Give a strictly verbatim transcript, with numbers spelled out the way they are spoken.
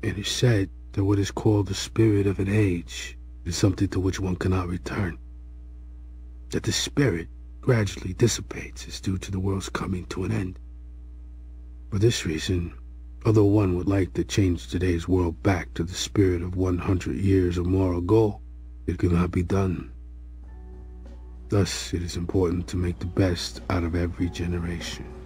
It is said that what is called the spirit of an age is something to which one cannot return. That the spirit gradually dissipates is due to the world's coming to an end. For this reason, although one would like to change today's world back to the spirit of one hundred years or more ago, it cannot be done. Thus, it is important to make the best out of every generation.